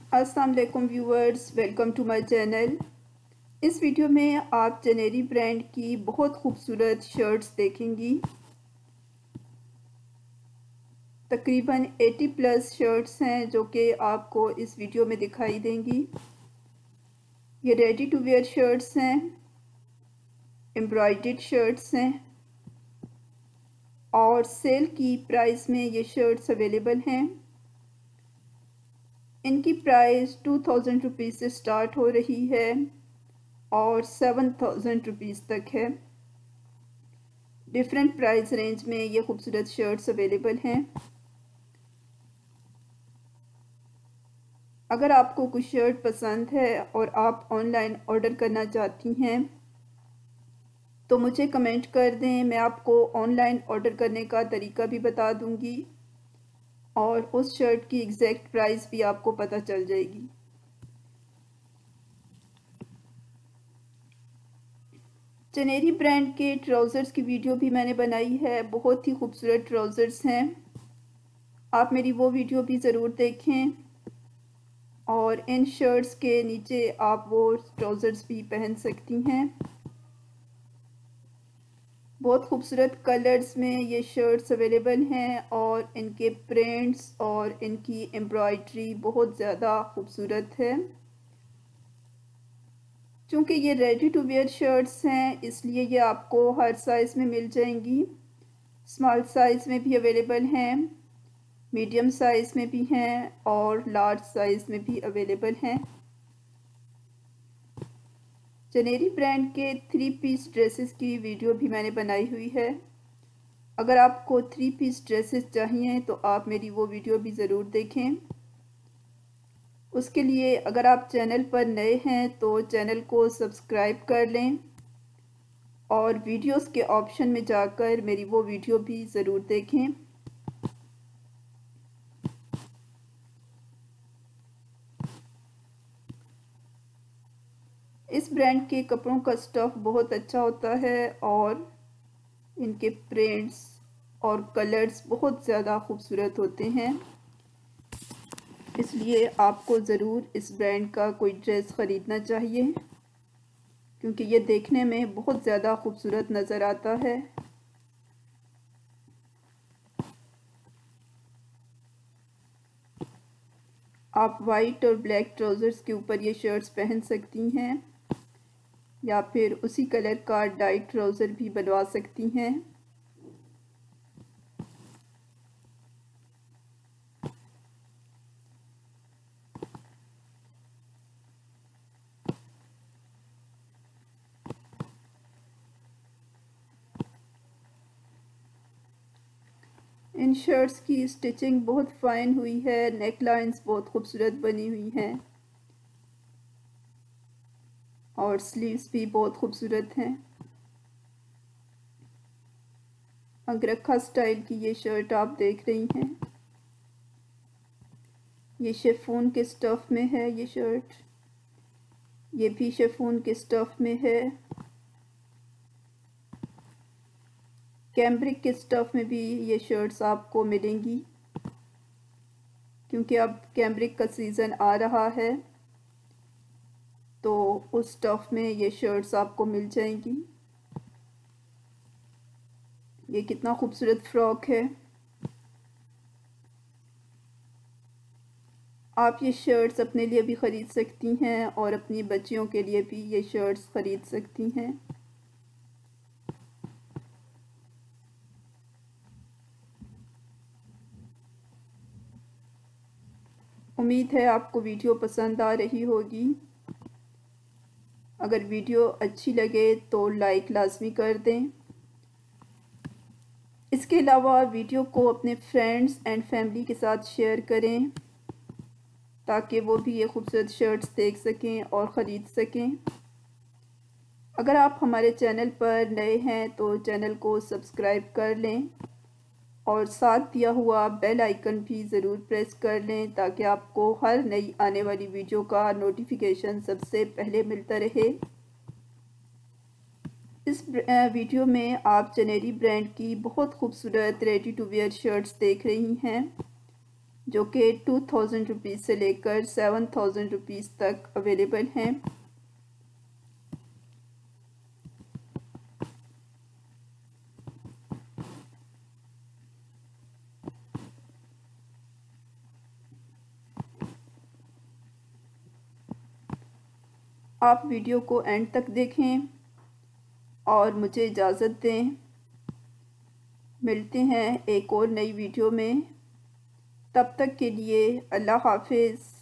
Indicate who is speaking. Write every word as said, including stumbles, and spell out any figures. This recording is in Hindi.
Speaker 1: अस्सलाम वालेकुम viewers, welcome to my channel. इस वीडियो में आप जनेरी ब्रांड की बहुत खूबसूरत शर्ट्स देखेंगी। तकरीबन अस्सी प्लस शर्ट्स हैं जो कि आपको इस वीडियो में दिखाई देंगी। ये रेडी टू वेयर शर्ट्स हैं, एम्ब्रॉयडर्ड शर्ट्स हैं और सेल की प्राइस में ये शर्ट्स अवेलेबल हैं। इनकी प्राइस टू थाउजेंड रुपीज़ से स्टार्ट हो रही है और सेवन थाउजेंड रुपीज़ तक है। डिफरेंट प्राइस रेंज में ये खूबसूरत शर्ट्स अवेलेबल हैं। अगर आपको कुछ शर्ट पसंद है और आप ऑनलाइन ऑर्डर करना चाहती हैं तो मुझे कमेंट कर दें, मैं आपको ऑनलाइन ऑर्डर करने का तरीका भी बता दूंगी और उस शर्ट की एग्जैक्ट प्राइस भी आपको पता चल जाएगी। जनेरी ब्रांड के ट्राउज़र्स की वीडियो भी मैंने बनाई है, बहुत ही खूबसूरत ट्राउज़र्स हैं। आप मेरी वो वीडियो भी ज़रूर देखें और इन शर्ट्स के नीचे आप वो ट्राउज़र्स भी पहन सकती हैं। बहुत खूबसूरत कलर्स में ये शर्ट्स अवेलेबल हैं और इनके प्रिंट्स और इनकी एम्ब्रॉयडरी बहुत ज़्यादा खूबसूरत है। चूँकि ये रेडी टू वेयर शर्ट्स हैं इसलिए ये आपको हर साइज़ में मिल जाएंगी। स्मॉल साइज़ में भी अवेलेबल हैं, मीडियम साइज़ में भी हैं और लार्ज साइज़ में भी अवेलेबल हैं। जनेरी ब्रांड के थ्री पीस ड्रेसेस की वीडियो भी मैंने बनाई हुई है। अगर आपको थ्री पीस ड्रेसेस चाहिए तो आप मेरी वो वीडियो भी ज़रूर देखें। उसके लिए अगर आप चैनल पर नए हैं तो चैनल को सब्सक्राइब कर लें और वीडियोस के ऑप्शन में जाकर मेरी वो वीडियो भी ज़रूर देखें। इस ब्रांड के कपड़ों का स्टफ़ बहुत अच्छा होता है और इनके प्रिंट्स और कलर्स बहुत ज़्यादा खूबसूरत होते हैं, इसलिए आपको ज़रूर इस ब्रांड का कोई ड्रेस ख़रीदना चाहिए क्योंकि ये देखने में बहुत ज़्यादा खूबसूरत नज़र आता है। आप वाइट और ब्लैक ट्राउज़र्स के ऊपर ये शर्ट्स पहन सकती हैं या फिर उसी कलर का डाई ट्राउज़र भी बनवा सकती हैं। इन शर्ट्स की स्टिचिंग बहुत फाइन हुई है, नेक लाइंस बहुत खूबसूरत बनी हुई हैं और स्लीव्स भी बहुत खूबसूरत हैं। अंगरखा स्टाइल की ये शर्ट आप देख रही हैं। ये शिफॉन के स्टफ़ में है ये शर्ट, ये भी शिफॉन के स्टफ़ में है। कैम्ब्रिक के स्टफ़ में भी ये शर्ट्स आपको मिलेंगी क्योंकि अब कैम्ब्रिक का सीज़न आ रहा है तो उस स्टफ़ में ये शर्ट्स आपको मिल जाएंगी। ये कितना खूबसूरत फ्रॉक है। आप ये शर्ट्स अपने लिए भी ख़रीद सकती हैं और अपनी बच्चियों के लिए भी ये शर्ट्स ख़रीद सकती हैं। उम्मीद है आपको वीडियो पसंद आ रही होगी। अगर वीडियो अच्छी लगे तो लाइक लाजमी कर दें। इसके अलावा वीडियो को अपने फ्रेंड्स एंड फैमिली के साथ शेयर करें ताकि वो भी ये खूबसूरत शर्ट्स देख सकें और ख़रीद सकें। अगर आप हमारे चैनल पर नए हैं तो चैनल को सब्सक्राइब कर लें और साथ दिया हुआ बेल आइकन भी ज़रूर प्रेस कर लें ताकि आपको हर नई आने वाली वीडियो का नोटिफिकेशन सबसे पहले मिलता रहे। इस वीडियो में आप जनेरी ब्रांड की बहुत खूबसूरत रेडी टू वेयर शर्ट्स देख रही हैं। जो कि टू थाउजेंड रुपीज़ से लेकर सेवन थाउजेंड रुपीज़ तक अवेलेबल हैं। आप वीडियो को एंड तक देखें और मुझे इजाज़त दें। मिलते हैं एक और नई वीडियो में, तब तक के लिए अल्लाह हाफिज़।